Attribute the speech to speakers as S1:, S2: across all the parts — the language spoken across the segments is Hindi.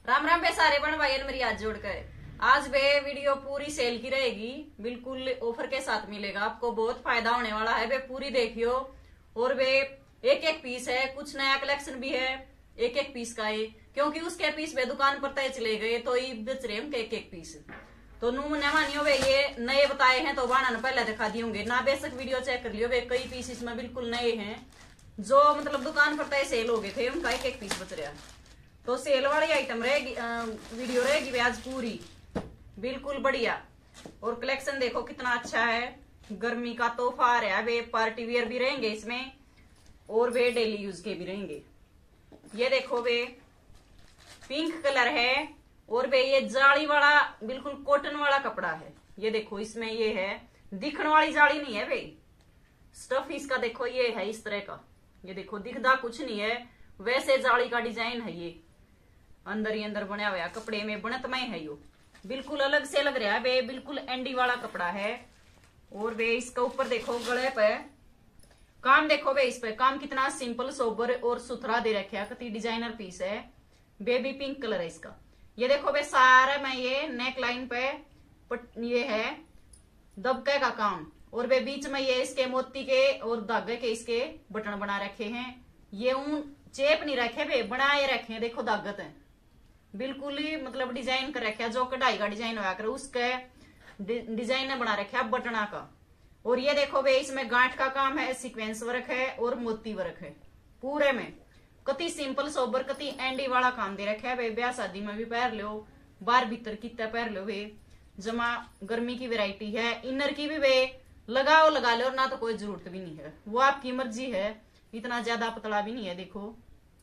S1: राम राम पे सारे बन भाई मेरी हाथ जोड़कर आज वे वीडियो पूरी सेल की रहेगी, बिल्कुल ऑफर के साथ मिलेगा आपको, बहुत फायदा होने वाला है। वे पूरी देखियो और वे एक एक पीस है, कुछ नया कलेक्शन भी है, एक एक पीस का है क्योंकि उसके पीस वे दुकान पर तय चले गए तो ये बेच रहे हम एक एक पीस। तो नू न मानियो वे ये नए बताए हैं तो बाना न पहले दिखा दियोगे ना, बेशक वीडियो चेक कर लियो वे कई पीस इसमें बिल्कुल नए हैं जो मतलब दुकान पर तय सेल हो गए थे, उनका एक एक पीस बच रहा है। तो सेल वाली आइटम रहेगी, वीडियो रहेगी आज पूरी बिल्कुल बढ़िया। और कलेक्शन देखो कितना अच्छा है, गर्मी का तोहफा आ रहा है। वे पार्टी वियर भी रहेंगे इसमें और वे डेली यूज के भी रहेंगे। ये देखो वे पिंक कलर है और वे ये जाली वाला बिल्कुल कॉटन वाला कपड़ा है। ये देखो इसमें ये है, दिखने वाली जाली नहीं है वे, स्टफ इसका देखो ये है इस तरह का। ये देखो दिखदा कुछ नहीं है, वैसे जाली का डिजाइन है। ये अंदर ही अंदर बना हुआ कपड़े में बनत में है, यो बिल्कुल अलग से लग रहा है। वे बिल्कुल एंडी वाला कपड़ा है और वे इसका ऊपर देखो गले पे काम देखो वे, इस पे काम कितना सिंपल सोबर और सुथरा दे रखे, कति डिजाइनर पीस है। बेबी पिंक कलर है इसका। ये देखो वे सारा में ये नेक लाइन पे ये है दबके का काम और वे बीच में ये इसके मोती के और धागे के इसके बटन बना रखे हैं। ये ऊन चेप नहीं रखे वे, बनाए रखे हैं, देखो दागत है बिल्कुल ही मतलब डिजाइन कर रखा, जो कढ़ाई का डिजाइन होया कर उसके डिजाइन ने बना रखा बटना का। और ये देखो वे इसमें गांठ का काम है, सीक्वेंस वर्क है और मोती वर्क है पूरे में। कति सिंपल सोबर कति एंडी वाला काम दे रखा है। वे ब्याह शादी में भी पहन लो, बाहर भीतर कितना पहन लो, वे जमा गर्मी की वैरायटी है। इनर की भी वे लगाओ लगा लो ना, तो कोई जरूरत भी नहीं है, वो आपकी मर्जी है। इतना ज्यादा पतला भी नहीं है देखो।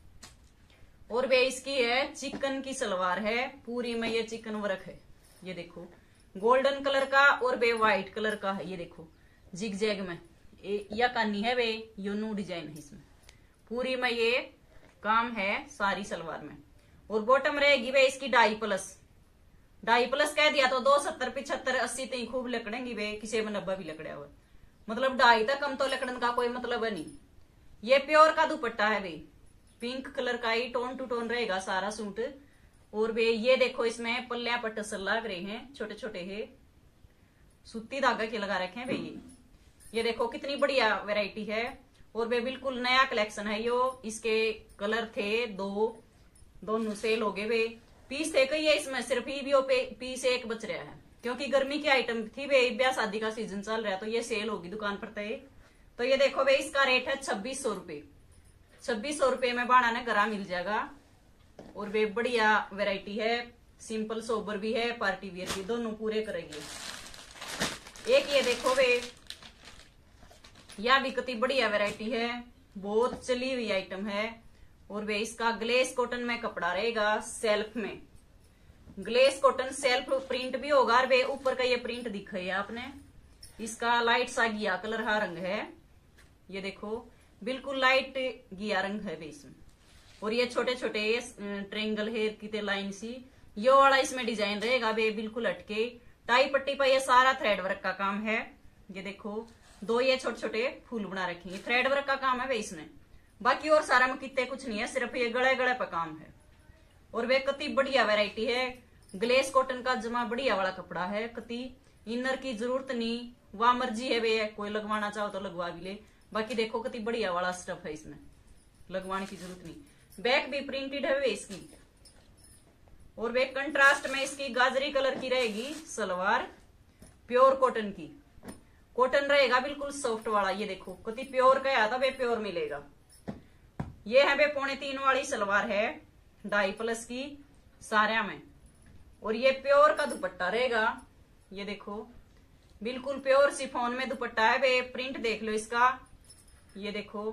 S1: और वे इसकी है चिकन की सलवार है, पूरी में ये चिकन वर्क है। ये देखो गोल्डन कलर का और वे व्हाइट कलर का है। ये देखो जिग जैग में या कानी है वे, यूनू डिजाइन है इसमें, पूरी में ये काम है सारी सलवार में। और बॉटम रहेगी वे इसकी 2.5+ कह दिया तो 270 75 80 तक खूब लकड़ेंगी वे, किसी में 90 भी लकड़ा हुआ, मतलब 2.5 तक कम तो लकड़न का कोई मतलब है नहीं। ये प्योर का दुपट्टा है वे, पिंक कलर का ही टोन टू टोन रहेगा सारा सूट। और वे ये देखो इसमें पल्लिया पर टसल लग रहे हैं, छोटे छोटे है, सूती धागा के लगा रखे हैं वे। ये देखो कितनी बढ़िया वैरायटी है और वे बिल्कुल नया कलेक्शन है यो। इसके कलर थे दोनों सेल हो गए, वे पीस थे कई है इसमें, सिर्फ ही भी पीस एक बच रहा है क्योंकि गर्मी की आइटम थी वे, ब्याह शादी का सीजन चल रहा है तो ये सेल होगी दुकान पर तय। तो ये देखो वे इसका रेट है 2600 रुपए। 2600 रुपए में बाणा ने गरा मिल जाएगा। और वे बढ़िया वैरायटी है, सिंपल सोबर भी है, पार्टी वियर भी, दोनों पूरे करेंगे। एक ये देखो वे, यह भी कितनी बढ़िया वैरायटी है, बहुत चली हुई आइटम है। और वे इसका ग्लेस कॉटन में कपड़ा रहेगा, सेल्फ में ग्लेस कॉटन सेल्फ प्रिंट भी होगा। और वे ऊपर का ये प्रिंट दिखा है आपने, इसका लाइट सा गिया कलर हा रंग है। ये देखो बिल्कुल लाइट गिया रंग है वे इसमें। और ये छोटे छोटे ट्रेंगल हेयर की लाइन सी यो वाला इसमें डिजाइन रहेगा वे, बिल्कुल हटके टाई पट्टी पर ये सारा थ्रेड वर्क का काम है। ये देखो दो ये छोटे छोटे फूल बना रखेंगे, थ्रेड वर्क का काम है वे इसमें, बाकी और सारा में कितने कुछ नहीं है, सिर्फ ये गले गले पर काम है। और वे कति बढ़िया वैरायटी है, ग्लेस कॉटन का जमा बढ़िया वाला कपड़ा है, कति इनर की जरूरत नहीं, वह मर्जी है वे, कोई लगवाना चाहो तो लगवा भी ले। बाकी देखो कितनी बढ़िया वाला स्टफ है, इसमें लगवाने की जरूरत नहीं। बैक भी प्रिंटेड है वे इसकी। और वे कंट्रास्ट में इसकी गाजरी कलर की रहेगी सलवार, प्योर कॉटन की, कॉटन रहेगा बिल्कुल सॉफ्ट वाला। ये देखो कितनी प्योर का आता वे प्योर मिलेगा। ये है वे 3.25 वाली सलवार है, 2.5+ की सारा में। और ये प्योर का दुपट्टा रहेगा। ये देखो बिल्कुल प्योर शिफॉन में दुपट्टा है वे, प्रिंट देख लो इसका। ये देखो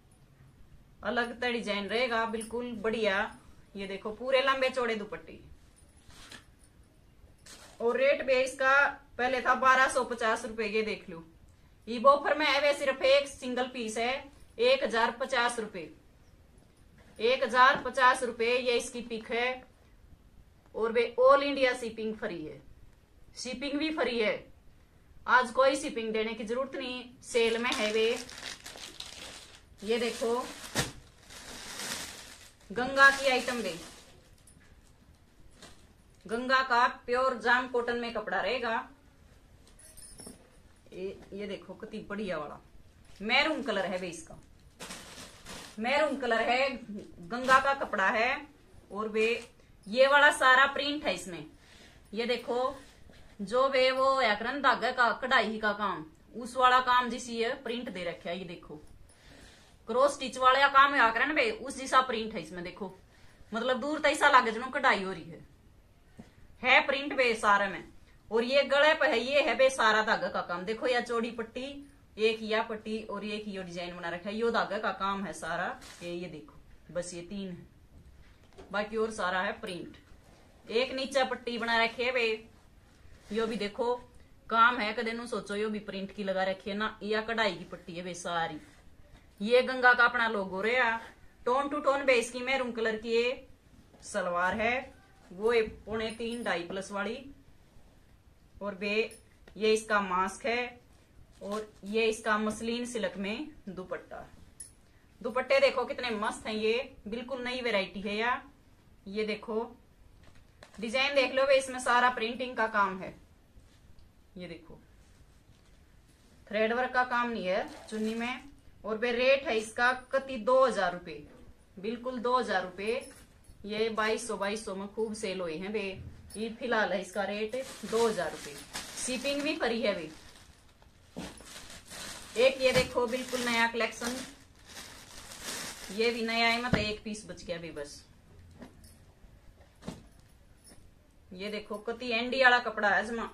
S1: अलग सा डिजाइन रहेगा बिल्कुल बढ़िया। ये देखो पूरे लंबे चौड़े दुपट्टे। और रेट भी इसका पहले था 1250 रुपए, ये देख लो ये ऑफर में है वे, सिर्फ एक सिंगल पीस है 1050 रुपए, 1050 रुपए ये इसकी पिक है। और वे ऑल इंडिया शिपिंग फ्री है, शिपिंग भी फ्री है, आज कोई शिपिंग देने की जरूरत नहीं, सेल में है वे। ये देखो गंगा की आइटम भी गंगा का प्योर जाम कॉटन में कपड़ा रहेगा। ये देखो कितनी बढ़िया वाला मैरून कलर है बे, इसका मैरून कलर है, गंगा का कपड़ा है। और वे ये वाला सारा प्रिंट है इसमें। ये देखो जो वे वो याकरन धागे का कढ़ाई का काम, उस वाला काम जिसी ये प्रिंट दे रखा है। ये देखो क्रॉस स्टिच वाला काम याकरन बे, उस जैसा प्रिंट है इसमें। देखो मतलब दूर तक ऐसा लगे जनो कढ़ाई हो रही है प्रिंट बे सारे में। और ये गले पे है, ये है बे सारा धागा का काम। देखो या चौड़ी पट्टी, एक या पट्टी और एक ये डिजाइन बना रखा है, यो धागा का काम है सारा। ये देखो बस ये 3 है, बाकी और सारा है प्रिंट। एक नीचे पट्टी बना रखी है बे, यो भी देखो काम है। कदे नु सोचो यो भी प्रिंट की लगा रखी है ना, या कढ़ाई की पट्टी है बे सारी। ये गंगा का अपना लोगो रहा, टोन टू टोन बे इसकी मैरून कलर की ये सलवार है, वो 3.25 2.5 प्लस वाली। और बे ये इसका मास्क है, और ये इसका मसलिन सिल्क में दुपट्टा। दुपट्टे देखो कितने मस्त हैं, ये बिल्कुल नई वैरायटी है यार। ये देखो डिजाइन देख लो वे, इसमें सारा प्रिंटिंग का काम है। ये देखो थ्रेड वर्क का काम नहीं है चुन्नी में। और वे रेट है इसका कति 2000 रुपये, बिल्कुल 2000 रुपये। ये 2200 में खूब सेल हुए हैं बे। ये फिलहाल है इसका रेट 2000 रुपये, शिपिंग भी फ्री है बे। एक ये देखो बिल्कुल नया कलेक्शन, ये भी नया है, मतलब एक पीस बच गया भी बस। ये देखो कति एंडी वाला कपड़ा है जमा।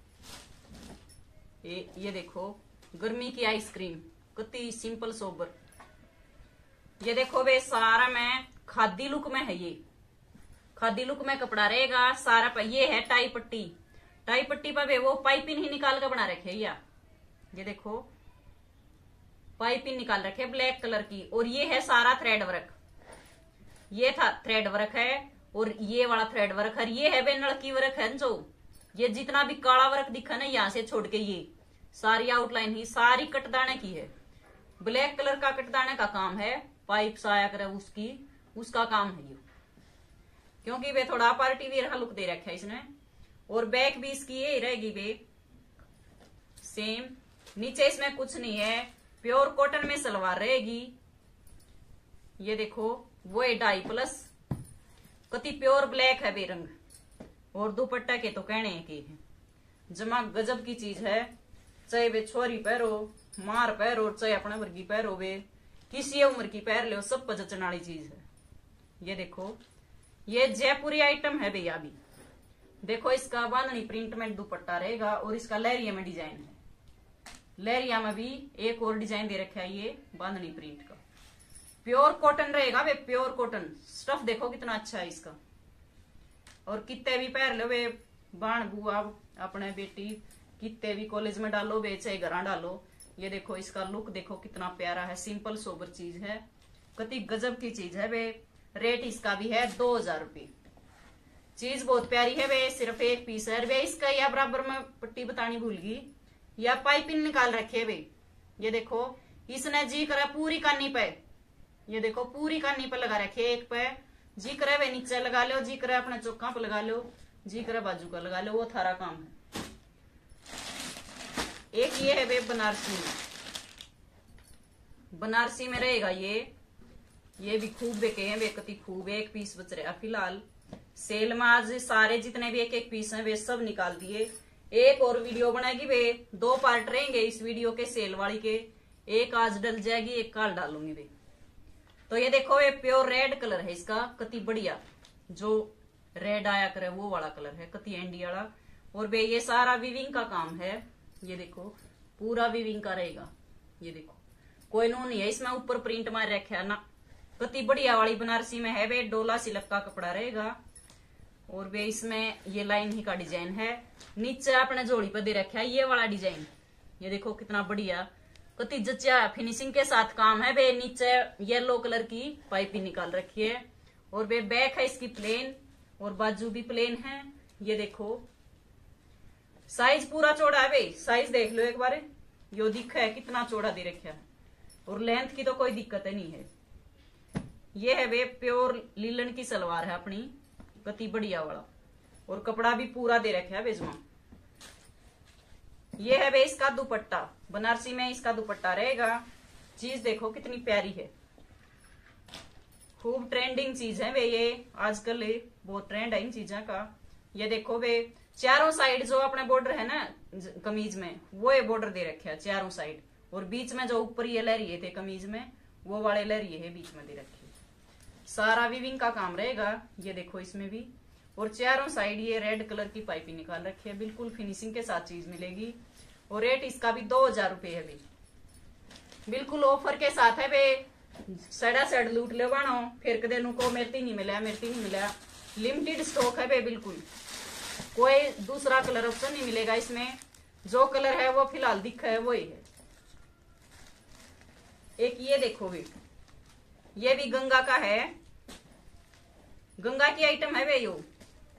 S1: ये देखो गर्मी की आइसक्रीम, कति सिंपल सोबर। ये देखो वे सारा में खादी लुक में है, ये खादी लुक में कपड़ा रहेगा सारा पर। ये है टाई पट्टी, टाई पट्टी पर वे वो पाइपिंग ही निकाल कर बना रखे है। ये देखो पाइपिंग निकाल रखे ब्लैक कलर की। और ये है सारा थ्रेड वर्क, ये था थ्रेड वर्क है, और ये वाला थ्रेड वर्क है। ये है बे नलकी वर्क है, जो ये जितना भी काला वर्क दिखा ना यहाँ से छोड़ के ये सारी आउटलाइन ही सारी कटदाने की है। ब्लैक कलर का कटदाने का काम है, पाइप साया करे उसका काम है ये, क्योंकि वे थोड़ा पार्टी वेयर लुक दे रखा है इसने। और बैक भी इसकी ये रहेगी बे सेम। नीचे इसमें कुछ नहीं है, प्योर कॉटन में सलवार रहेगी। ये देखो वो 2.5 प्लस, कति प्योर ब्लैक है बेरंग। और दुपट्टा के तो कहने की है जमा गजब की चीज है। चाहे वे छोरी पहरो, मार पहरो, चाहे अपने वर्गी पहरो, वे किसी उम्र की पहर लो, सब जचने वाली चीज है। ये देखो ये जयपुरी आइटम है भैया। भी देखो इसका बांधनी प्रिंट में दुपट्टा रहेगा, और इसका लहरिया में डिजाइन है। लहरिया में भी एक और डिजाइन दे रखा है ये बांधनी प्रिंट का। प्योर कॉटन रहेगा वे, प्योर कॉटन। स्टफ देखो कितना अच्छा है इसका। और कितने भी पहर लो वे, बाण बुआ अपने बेटी कितने भी कॉलेज में डालो वे, चाहे घर डालो। ये देखो इसका लुक देखो कितना प्यारा है, सिंपल सोबर चीज है, कति गजब की चीज है वे। रेट इसका भी है 2000 रुपये। चीज बहुत प्यारी है वे, सिर्फ एक पीस है वे इसका। या बराबर में पट्टी बतानी भूल गई, या पाइपिंग निकाल रखे वे। ये देखो इसने जी करा पूरी कानी पे, ये देखो पूरी कानी पे लगा रखे एक पे। जी करे वे नीचे लगा लो, जी करे अपने चौका पे लगा लो, जी करे बाजू का लगा लो, वो थारा काम है। एक ये है वे बनारसी, बनारसी में रहेगा ये भी खूब बिके हैं वे, कति खूब। एक पीस बच रहा फिलहाल सेल में। आज सारे जितने भी एक पीस हैं वे सब निकाल दिए। एक और वीडियो बनाएगी वे, 2 पार्ट रहेंगे इस वीडियो के सेल वाली के। एक आज डल जाएगी, एक कल डालूंगी वे। तो ये देखो ये प्योर रेड कलर है इसका, कति बढ़िया। जो रेड आया करे वो वाला कलर है, कति एंडी वाला। और वे ये सारा वीविंग का काम है। ये देखो पूरा वीविंग का रहेगा। ये देखो कोई नू नहीं है इसमें, ऊपर प्रिंट मार रखा है ना, कति बढ़िया वाली बनारसी में है वे। डोला सिल्क का कपड़ा रहेगा, और वे इसमें ये लाइन ही का डिजाइन है। नीचे अपने जोड़ी पर दे रखा है ये वाला डिजाइन। ये देखो कितना बढ़िया, कति जच्चा फिनिशिंग के साथ काम है वे। नीचे येलो कलर की पाइपिंग निकाल रखी है। और वे बैक है इसकी प्लेन, और बाजू भी प्लेन है। ये देखो साइज पूरा चौड़ा है वे, साइज देख लो एक बार, यो दिखा है कितना चौड़ा दे रखा है। और लेंथ की तो कोई दिक्कत ही नहीं है। ये है वे प्योर लीलन की सलवार है अपनी, कति बढ़िया वाला। और कपड़ा भी पूरा दे रखे है बेजमा। ये है बे इसका दुपट्टा, बनारसी में इसका दुपट्टा रहेगा। चीज देखो कितनी प्यारी है, खूब ट्रेंडिंग चीज है वे, ये आजकल बहुत ट्रेंड है इन चीजों का। ये देखो वे चारों साइड जो अपने बॉर्डर है ना कमीज में, वो ये बॉर्डर दे रखे है चारों साइड, और बीच में जो ऊपर ये लहरिए थे कमीज में, वो वाले लहरिए है बीच में दे रखे। सारा वीविंग का काम रहेगा, ये देखो इसमें भी। और चारों साइड ये रेड कलर की पाइपिंग निकाल रखी है, बिल्कुल फिनिशिंग के साथ चीज मिलेगी। और रेट इसका भी 2000 रुपये है भी, बिल्कुल ऑफर के साथ है बे। सड़ा सड़ लूट ले बानो, फिर कदे को मेरती नहीं मिला। लिमिटेड स्टॉक है बे, बिल्कुल कोई दूसरा कलर ऑप्शन नहीं मिलेगा इसमें। जो कलर है वो फिलहाल दिखा है वही है। एक ये देखो भी, ये भी गंगा का है, गंगा की आइटम है वे यो।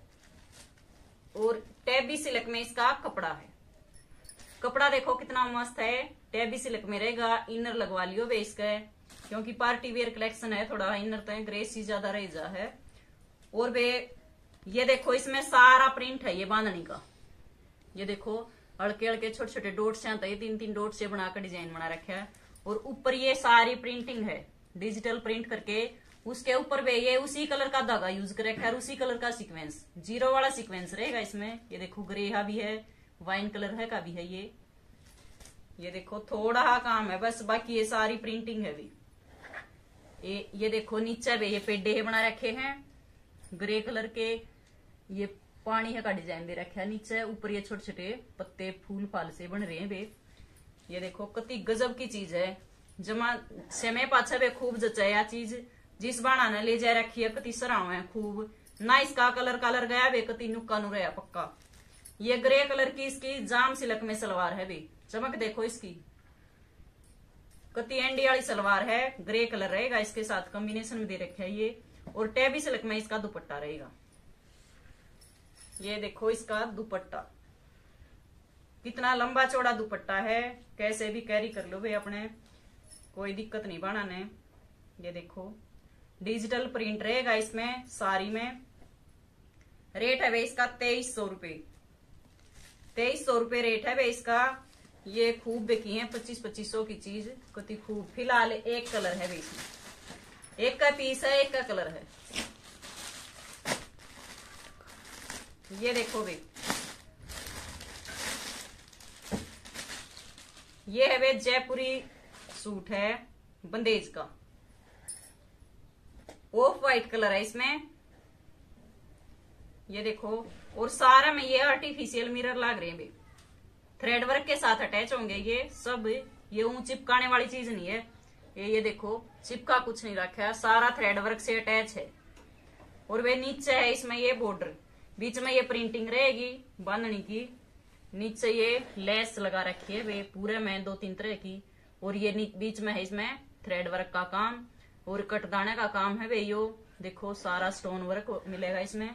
S1: और टैबी सिल्क में इसका कपड़ा है। कपड़ा देखो कितना मस्त है, टैबी सिल्क में रहेगा। इनर लगवा लियो वे इसका, क्योंकि पार्टी वेयर कलेक्शन है, थोड़ा इनर तो ग्रेस ही ज्यादा रह जा है। और वे ये देखो इसमें सारा प्रिंट है ये बांधनी का। ये देखो हल्के हल्के छोटे छोटे डॉट से आता है, 3-3 डॉट से बनाकर डिजाइन बना रखा है। और ऊपर ये सारी प्रिंटिंग है, डिजिटल प्रिंट करके। उसके ऊपर वे ये उसी कलर का धागा यूज कर रखा है, उसी कलर का सीक्वेंस, 0 वाला सीक्वेंस रहेगा इसमें। ये देखो ग्रे भी है, वाइन कलर है का भी है ये देखो थोड़ा हा काम है बस, बाकी ये सारी प्रिंटिंग है भी। ये देखो नीचे भी ये पेडे बना रखे हैं ग्रे कलर के। ये पानी है का डिजाइन दे रखा है नीचे, ऊपर ये छोटे छोटे पत्ते फूल फाल से बन रहे हैं बे। ये देखो कति गजब की चीज है, जमा समय पाछा बे खूब जचाया चीज। जिस बाणा ने ले जा रखी है कति सराव है खूब ना। इसका कलर गया बे, कति नुक्का नु रहा पक्का। ये ग्रे कलर की इसकी जाम सिल्क में सलवार है बे, चमक देखो इसकी, कति एंडी वाली सलवार है, ग्रे कलर रहेगा इसके साथ कॉम्बिनेशन में दे रखे है ये। और टैबी सिल्क में इसका दुपट्टा रहेगा। ये देखो इसका दुपट्टा कितना लंबा चौड़ा दुपट्टा है, कैसे भी कैरी कर लो भाई अपने, कोई दिक्कत नहीं बनाने। ये देखो डिजिटल प्रिंट रहेगा इसमें साड़ी में। रेट है भाई इसका 2300 रुपये, 2300 रुपये रेट है भाई इसका। ये खूब बिकी है 2500 की चीज, कति खूब। फिलहाल एक कलर है भाई इसमें, एक का पीस है, एक का कलर है। ये देखो भाई, ये है वे जयपुरी सूट है बंदेज का, ऑफ वाइट कलर है इसमें। ये देखो और सारा में ये आर्टिफिशियल मिरर लग रहे हैं भाई, थ्रेड वर्क के साथ अटैच होंगे ये सब। ये ऊं चिपकाने वाली चीज नहीं है ये देखो चिपका कुछ नहीं रखा है, सारा थ्रेड वर्क से अटैच है। और वे नीचे है इसमें ये बॉर्डर, बीच में ये प्रिंटिंग रहेगी बांधनी की। नीचे ये लेस लगा रखी है वे पूरे में 2-3 तरह की। और ये बीच में है इसमें थ्रेड वर्क का काम और कटदाने का काम है वे। यो देखो सारा स्टोन वर्क मिलेगा इसमें।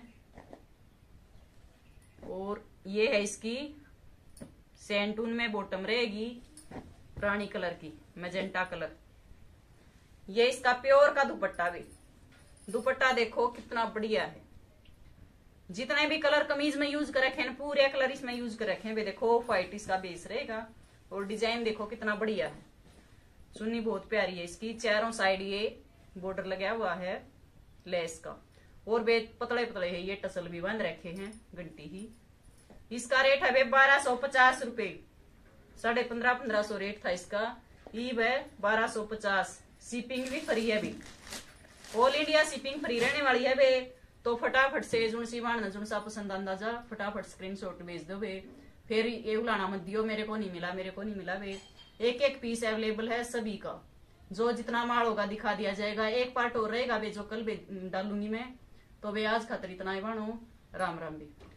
S1: और ये है इसकी सैंटून में बॉटम रहेगी रानी कलर की, मैजेंटा कलर। ये इसका प्योर का दुपट्टा भी, दुपट्टा देखो कितना बढ़िया है। जितने भी कलर कमीज में यूज कर रखे हैं पूरे कलर इसमें यूज कर रखे हैं वे। देखो व्हाइट इसका बेस रहेगा और डिजाइन देखो कितना बढ़िया है, चुन्नी बहुत प्यारी है इसकी। चारों साइड ये बॉर्डर लगा हुआ है लेस का। और वे पतले पतले है ये टसल भी बंद रखे हैं घंटी ही। इसका रेट है वे 1250 रुपए, 1550 रेट था इसका। ईब है 1250, शिपिंग भी फ्री है भी, ऑल इंडिया शिपिंग फ्री रहने वाली है वे। तो फटाफट से जुनसी बाण जुनसा पसंद अंदाजा फटाफट स्क्रीनशॉट भेज दो वे। फिर ये उलाना मत दियो मेरे को नहीं मिला वे। एक पीस अवेलेबल है सभी का, जो जितना माल होगा दिखा दिया जाएगा। एक पार्ट और रहेगा वे जो कल डालूंगी मैं। तो वे आज खातर इतना ही बाणो, राम राम भी।